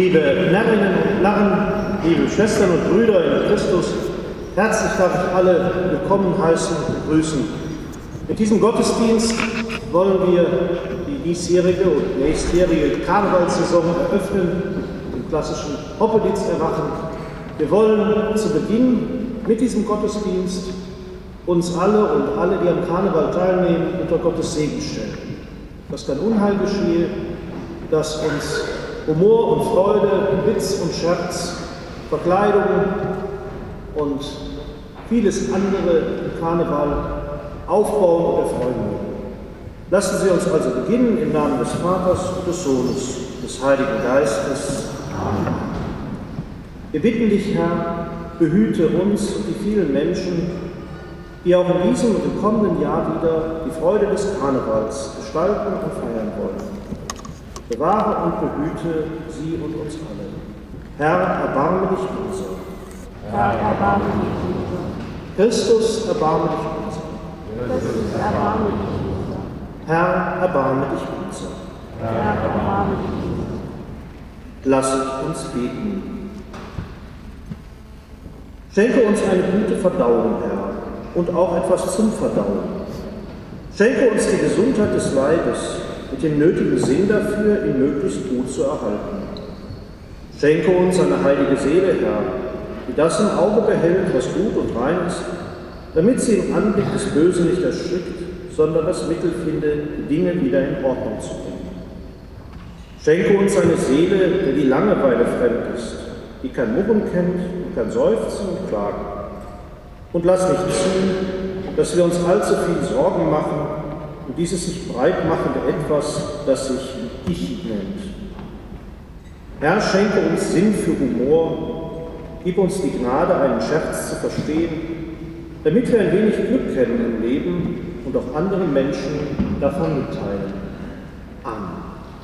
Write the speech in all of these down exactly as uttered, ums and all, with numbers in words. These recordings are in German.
Liebe Närrinnen und Narren, liebe Schwestern und Brüder in Christus, herzlich darf ich alle willkommen heißen und begrüßen. Mit diesem Gottesdienst wollen wir die diesjährige und nächstjährige Karnevalssaison eröffnen, den klassischen Hoppedienst erwachen. Wir wollen zu Beginn mit diesem Gottesdienst uns alle und alle, die am Karneval teilnehmen, unter Gottes Segen stellen. Dass kein Unheil geschehe, dass uns Humor und Freude, Witz und Scherz, Verkleidung und vieles andere im Karneval aufbauen und erfreuen mögen. Lassen Sie uns also beginnen im Namen des Vaters, des Sohnes, des Heiligen Geistes. Amen. Wir bitten dich, Herr, behüte uns und die vielen Menschen, die auch in diesem und im kommenden Jahr wieder die Freude des Karnevals gestalten und feiern wollen. Bewahre und behüte sie und uns alle. Herr, erbarme dich unser. Herr, erbarme dich unser. Christus, erbarme dich unser. Christus, erbarme dich unser. Herr, erbarme dich unser. Herr, erbarme dich unser. Lasset uns beten. Schenke uns eine gute Verdauung, Herr, und auch etwas zum Verdauen. Schenke uns die Gesundheit des Leibes mit dem nötigen Sinn dafür, ihn möglichst gut zu erhalten. Schenke uns eine heilige Seele, Herr, die das im Auge behält, was gut und rein ist, damit sie im Anblick des Bösen nicht erschrickt, sondern das Mittel findet, die Dinge wieder in Ordnung zu bringen. Schenke uns eine Seele, der die Langeweile fremd ist, die kein Murren kennt und kein Seufzen und Klagen. Und lass nicht zu, dass wir uns allzu viel Sorgen machen und dieses sich breit machende Etwas, das sich Ich nennt. Herr, schenke uns Sinn für Humor, gib uns die Gnade, einen Scherz zu verstehen, damit wir ein wenig Glück kennen im Leben und auch anderen Menschen davon mitteilen. Amen.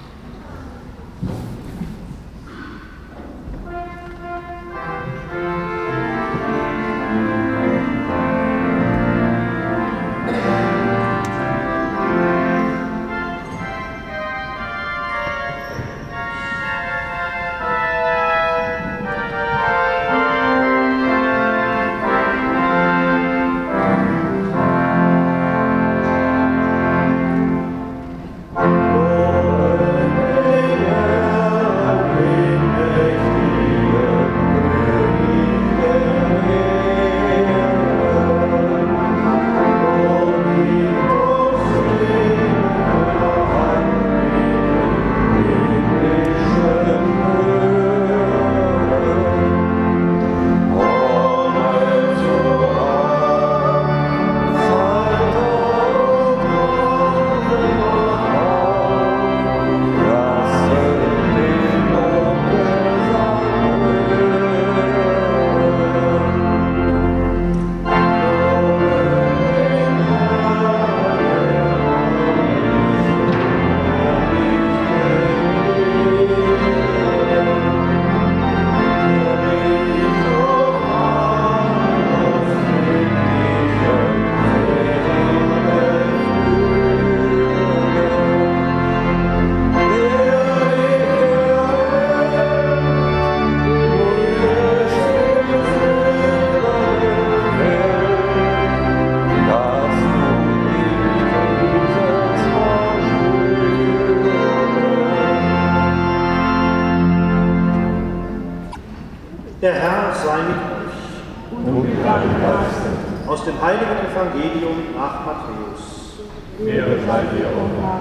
Der Herr sei mit euch. Und mit deinem Geiste. Aus dem heiligen Evangelium nach Matthäus. Ehre sei dir, O Herr.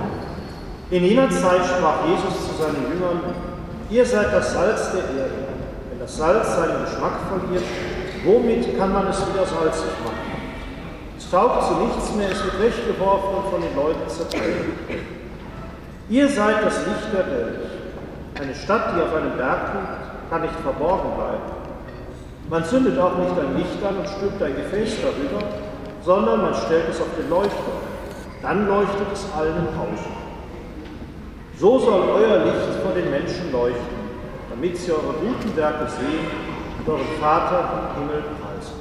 In jener Zeit sprach Jesus zu seinen Jüngern: Ihr seid das Salz der Erde. Wenn das Salz seinen Geschmack verliert, womit kann man es wieder salzig machen? Es taugt zu nichts mehr, es wird weggeworfen und von den Leuten zerteilt. Ihr seid das Licht der Welt. Eine Stadt, die auf einem Berg liegt, kann nicht verborgen bleiben. Man zündet auch nicht ein Licht an und stülpt ein Gefäß darüber, sondern man stellt es auf den Leuchter. Dann leuchtet es allen im Hause. So soll euer Licht vor den Menschen leuchten, damit sie eure guten Werke sehen und euren Vater im Himmel preisen.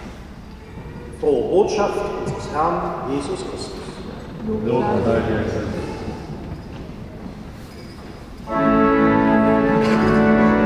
Frohe Botschaft unseres Herrn Jesus Christus. Lob sei dir, Christus.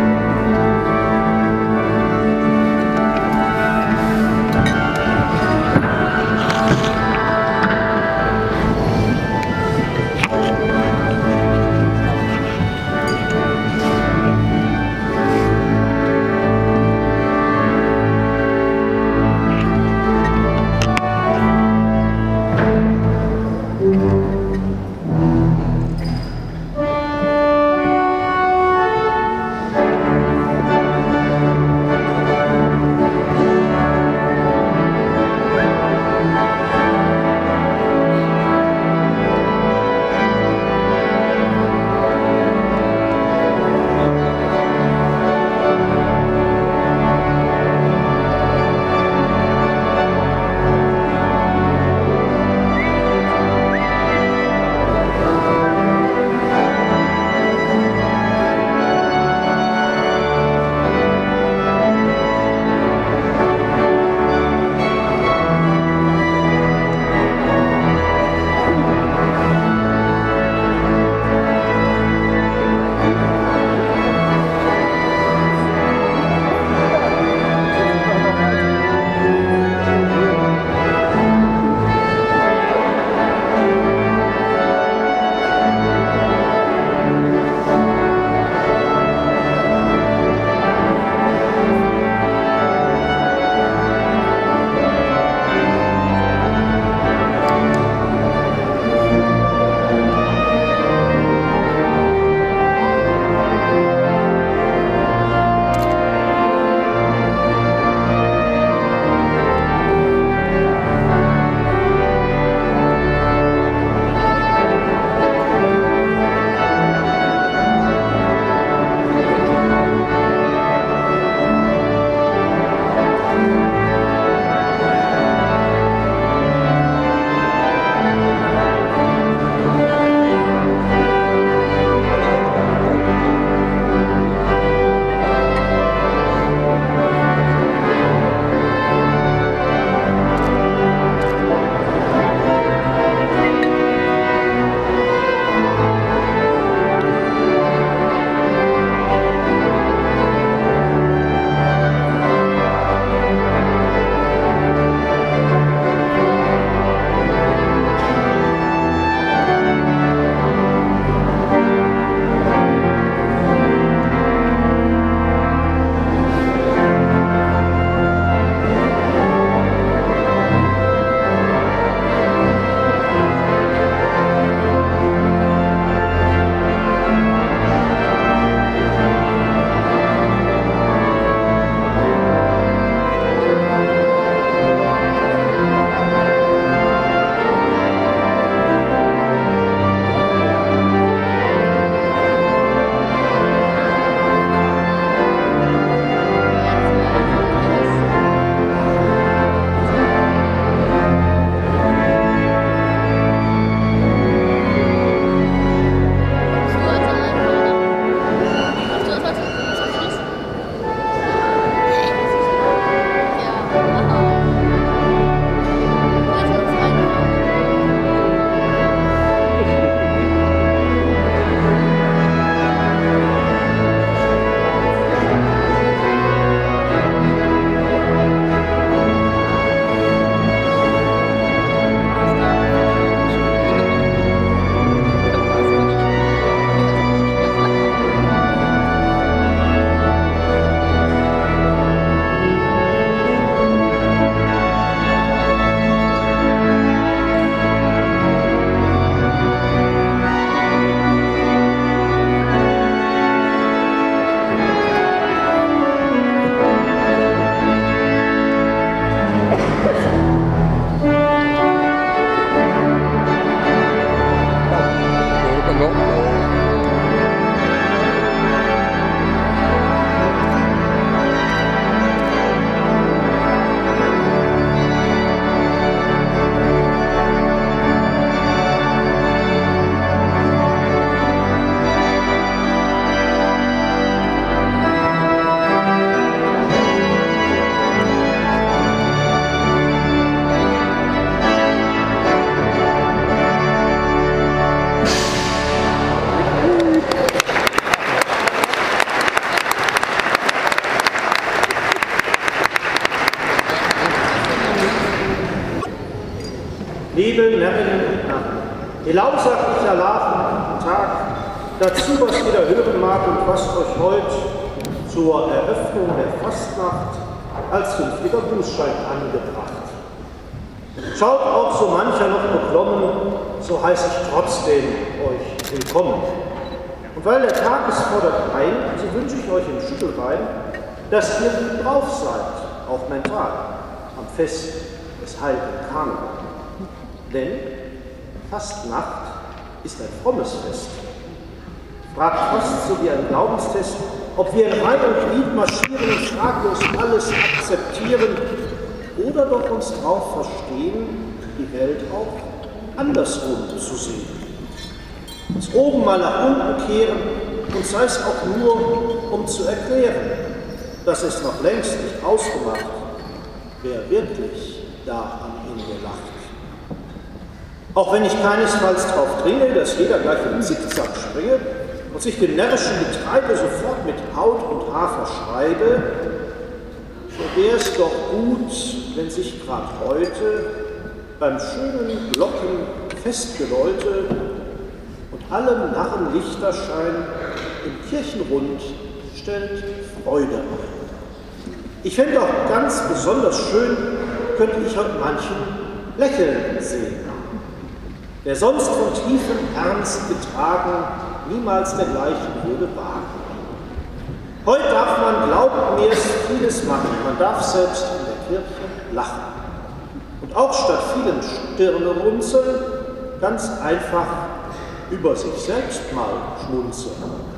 liebe Närrinnen und Narren, ihr lausaglicher Lachen, Tag, dazu, was jeder hören mag und was euch heute zur Eröffnung der Fastnacht als künftiger Bußschein angebracht. Schaut auch so mancher noch beklommen, so heiße ich trotzdem euch willkommen. Und weil der Tag es fordert ein, so wünsche ich euch im Schüttelwein, dass ihr gut drauf seid, auch mental, am Fest des heiligen Karneval. Denn Fastnacht ist ein frommes Fest. Fragt fast so wie ein Glaubenstest, ob wir in Reihe und Glied marschieren und fraglos alles akzeptieren oder doch uns drauf verstehen, die Welt auch andersrum zu sehen. Das oben mal nach unten kehren und sei es auch nur, um zu erklären, dass es noch längst nicht ausgemacht, wer wirklich da am Ende lacht. Auch wenn ich keinesfalls darauf dringe, dass jeder gleich im Zickzack springe und sich dem närrischen Getreide sofort mit Haut und Haar verschreibe, so wäre es doch gut, wenn sich gerade heute beim schönen Glockenfestgeläute und allem Narrenlichterschein im Kirchenrund stellt Freude ein. Ich fände auch ganz besonders schön, könnte ich heute manchen lächeln sehen, der sonst von tiefem Ernst getragen niemals dergleichen würde wagen. Heute darf man, glaubt mir, vieles machen. Man darf selbst in der Kirche lachen. Und auch statt vielen Stirnerunzeln ganz einfach über sich selbst mal schmunzeln.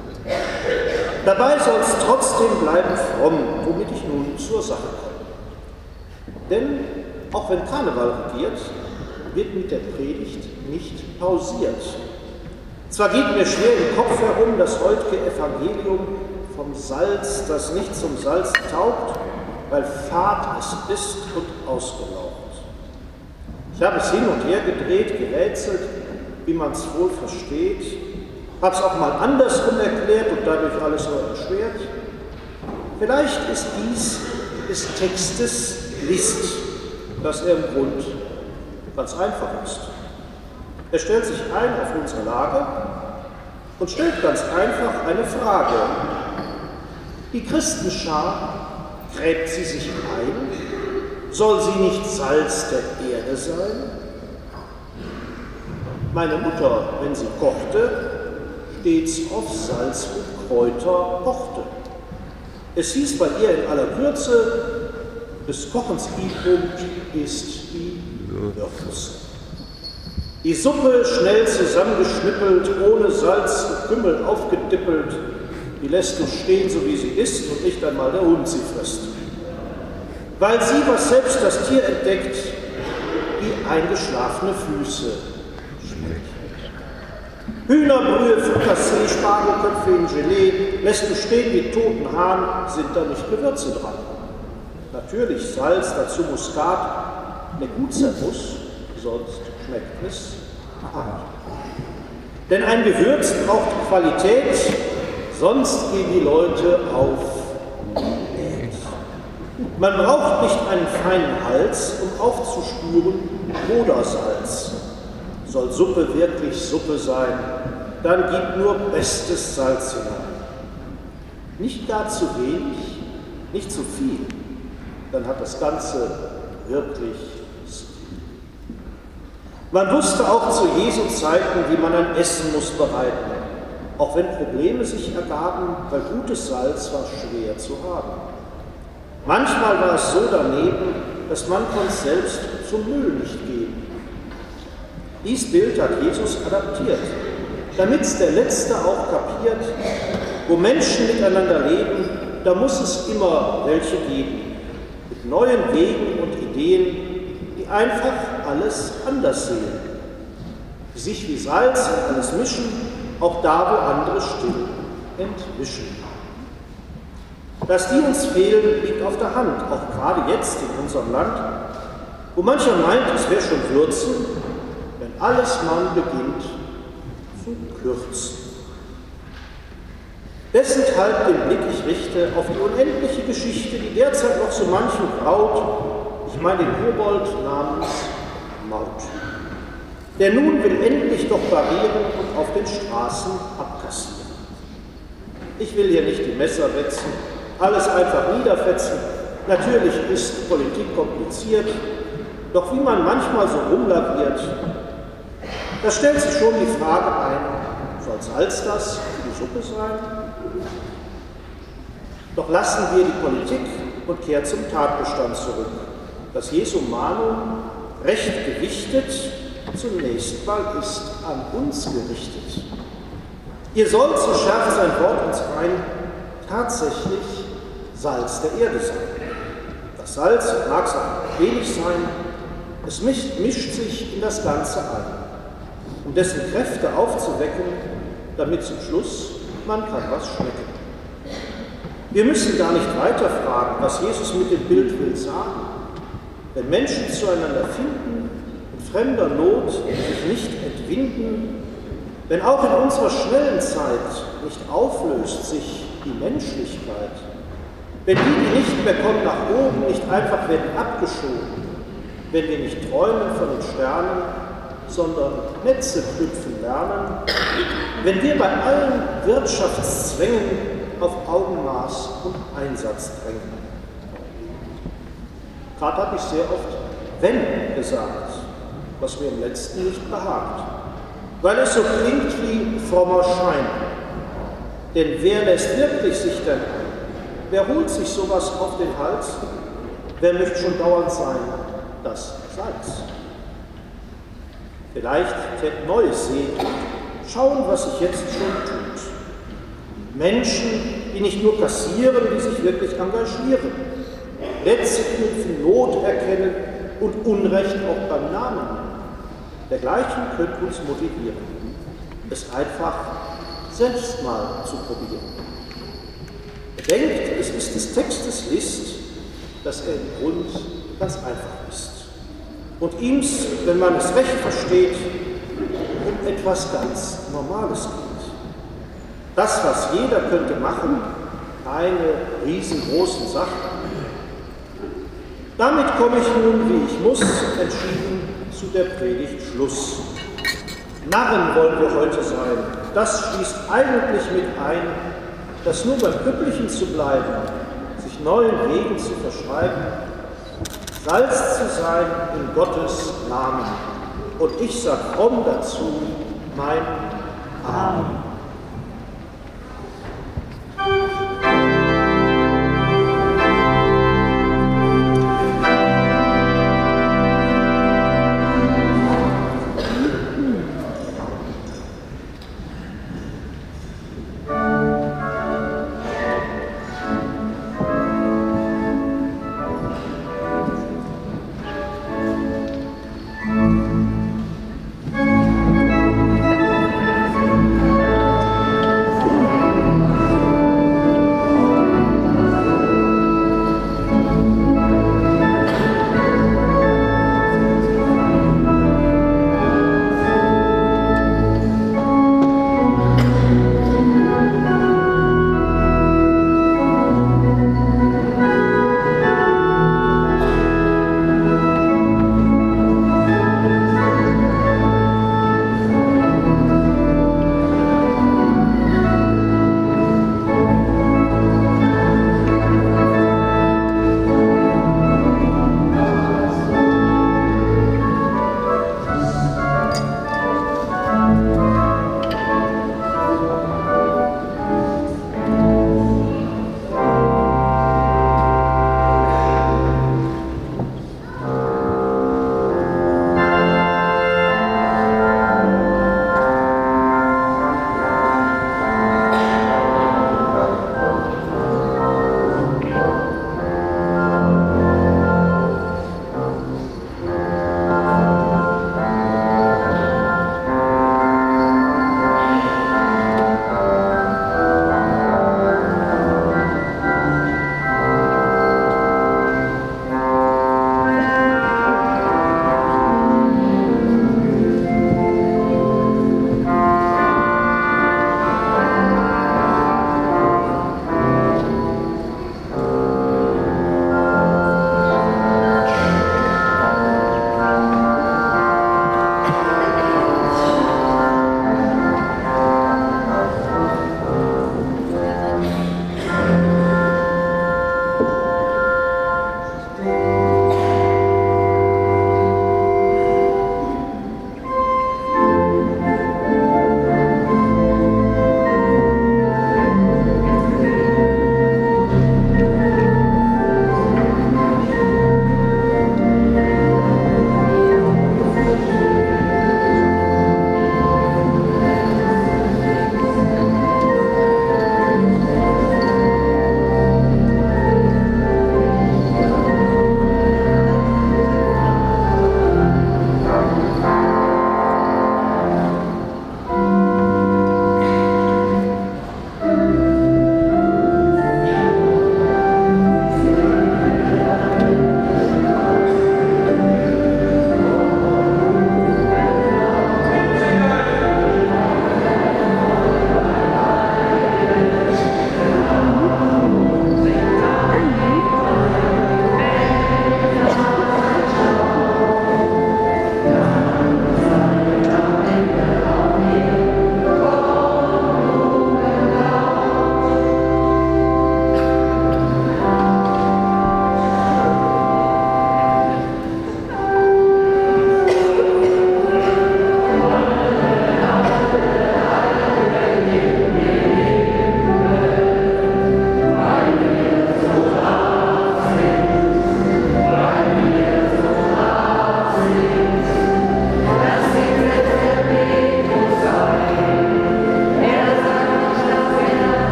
Dabei soll es trotzdem bleiben fromm, womit ich nun zur Sache komme. Denn auch wenn Karneval regiert, wird mit der Predigt nicht pausiert. Zwar geht mir schwer im Kopf herum das heutige Evangelium vom Salz, das nicht zum Salz taugt, weil fad es ist und ausgelaugt. Ich habe es hin und her gedreht, gerätselt, wie man es wohl versteht, habe es auch mal andersrum erklärt und dadurch alles nur erschwert. Vielleicht ist dies des Textes List, dass er im Grund ganz einfach ist. Er stellt sich ein auf unsere Lage und stellt ganz einfach eine Frage. Die Christenschar, gräbt sie sich ein? Soll sie nicht Salz der Erde sein? Meine Mutter, wenn sie kochte, stets auf Salz und Kräuter pochte. Es hieß bei ihr in aller Würze, des Kochens I-Punkt ist die Würze. Die Suppe schnell zusammengeschnippelt, ohne Salz und Kümmel aufgedippelt, die lässt du stehen, so wie sie ist, und nicht einmal der Hund sie frisst. Weil sie, was selbst das Tier entdeckt, wie eingeschlafene Füße schmeckt. Hühnerbrühe, Frikassee, Spargelköpfe in Gelee, lässt du stehen wie toten Hahn, sind da nicht Gewürze dran. Natürlich Salz, dazu Muskat, der gut sein muss, sonst schmeckt es hart. Denn ein Gewürz braucht Qualität, sonst gehen die Leute auf Diät. Man braucht nicht einen feinen Hals, um aufzuspüren, Modersalz. Soll Suppe wirklich Suppe sein, dann gib nur bestes Salz hinein. Nicht gar zu wenig, nicht zu viel, dann hat das Ganze wirklich Stil. Man wusste auch zu Jesu Zeiten, wie man ein Essen muss bereiten, auch wenn Probleme sich ergaben, weil gutes Salz war schwer zu haben. Manchmal war es so daneben, dass man konnte selbst zum Müll nicht gehen. Dies Bild hat Jesus adaptiert, damit es der Letzte auch kapiert, wo Menschen miteinander leben, da muss es immer welche geben, mit neuen Wegen und Ideen, die einfach alles anders sehen, die sich wie Salz in alles mischen, auch da, wo andere still entwischen. Dass die uns fehlen, liegt auf der Hand, auch gerade jetzt in unserem Land, wo mancher meint, es wäre schon Würzen, wenn alles man beginnt zu kürzen. Deshalb den Blick ich richte auf die unendliche Geschichte, die derzeit noch so manchen graut, ich meine den Kobold namens Maut. Der nun will endlich doch barrieren und auf den Straßen abkassieren. Ich will hier nicht die Messer wetzen, alles einfach niederfetzen. Natürlich ist Politik kompliziert, doch wie man manchmal so rumlaviert, da stellt sich schon die Frage ein, soll Salz das für die Suppe sein? Doch lassen wir die Politik und kehren zum Tatbestand zurück, dass Jesu Mahnung recht gewichtet zunächst mal ist an uns gerichtet. Ihr sollt, so schärft sein Wort uns ein, tatsächlich Salz der Erde sein. Das Salz mag auch wenig sein, es mischt, mischt sich in das Ganze ein, um dessen Kräfte aufzuwecken, damit zum Schluss man kann was schmecken. Wir müssen gar nicht weiter fragen, was Jesus mit dem Bild will sagen. Wenn Menschen zueinander finden, in fremder Not sich nicht entwinden, wenn auch in unserer schnellen Zeit nicht auflöst sich die Menschlichkeit, wenn die, die nicht mehr kommen nach oben, nicht einfach werden abgeschoben, wenn wir nicht träumen von den Sternen, sondern Netze knüpfen lernen, wenn wir bei allen Wirtschaftszwängen auf Augenmaß und Einsatz drängen. Gerade habe ich sehr oft wenn gesagt, was mir im Letzten nicht behagt, weil es so klingt wie frommer Schein. Denn wer lässt wirklich sich denn ein? Wer holt sich sowas auf den Hals? Wer möchte schon dauernd sein, das Salz? Vielleicht täte Neues sehen, schauen, was sich jetzt schon tut. Menschen, die nicht nur kassieren, die sich wirklich engagieren, Netze knüpfen, Not erkennen und Unrecht auch beim Namen nennen. Dergleichen könnte uns motivieren, es einfach selbst mal zu probieren. Bedenkt, es ist des Textes List, dass er im Grund ganz einfach ist. Und ihm's, wenn man es recht versteht, um etwas ganz Normales geht. Das, was jeder könnte machen, keine riesengroßen Sachen. Damit komme ich nun, wie ich muss, entschieden zu der Predigt Schluss. Narren wollen wir heute sein. Das schließt eigentlich mit ein, dass nur beim Üblichen zu bleiben, sich neuen Wegen zu verschreiben, Salz zu sein in Gottes Namen. Und ich sage fromm dazu, mein Amen.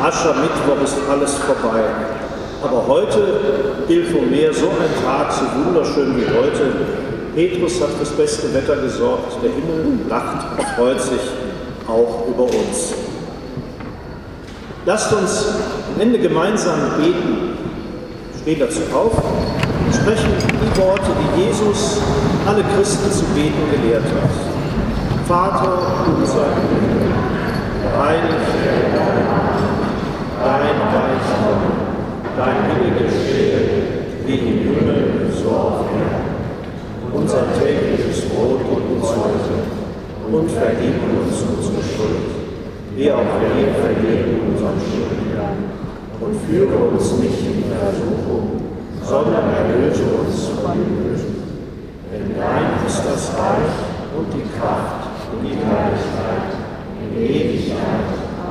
Aschermittwoch ist alles vorbei. Aber heute gilt wohl mehr so ein Tag, so wunderschön wie heute. Petrus hat fürs beste Wetter gesorgt. Der Himmel lacht und freut sich auch über uns. Lasst uns am Ende gemeinsam beten. Steht dazu auf und sprechen die Worte, die Jesus alle Christen zu beten gelehrt hat. Vater unser, heiligt werde dein Name, dein Reich komme, dein Wille geschehe, wie im Himmel, so auf Erden. Unser tägliches Brot gib uns heute und vergib uns unsere Schuld, wie auch wir vergeben unseren Schuldigern. Und führe uns nicht in Versuchung, sondern erlöse uns von dem Bösen. Denn dein ist das Reich und die Kraft und die Herrlichkeit in Ewigkeit.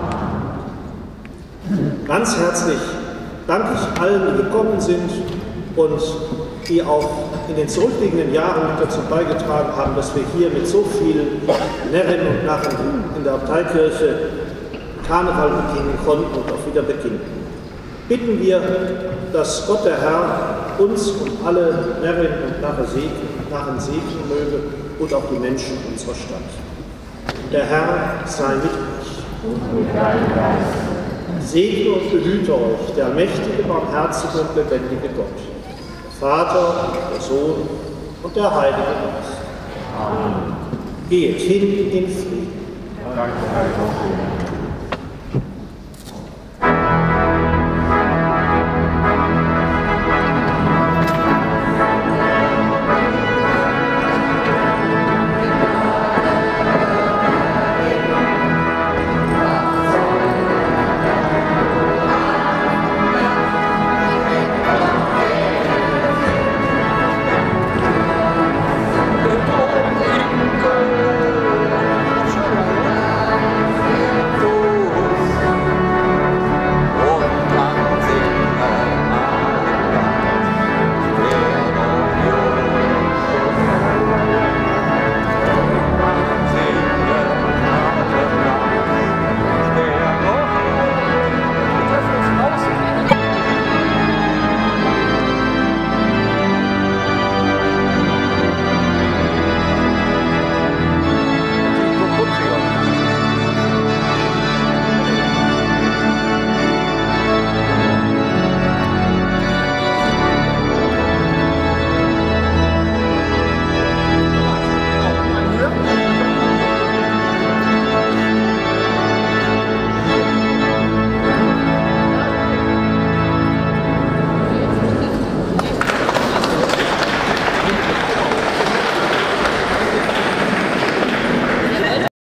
Amen. Ganz herzlich danke ich allen, die gekommen sind und die auch in den zurückliegenden Jahren mit dazu beigetragen haben, dass wir hier mit so vielen Närrinnen und Narren in der Abteikirche Karneval beginnen konnten und auch wieder beginnen. Bitten wir, dass Gott der Herr uns und alle Närrinnen und Narren segnen, segnen möge und auch die Menschen unserer Stadt. Der Herr sei mit euch. Und mit deinem Geist. Segne und behüte euch der mächtige, barmherzige und lebendige Gott, der Vater, der Sohn und der Heilige Geist. Amen. Geht hin in Frieden. Danke, Herr Gott.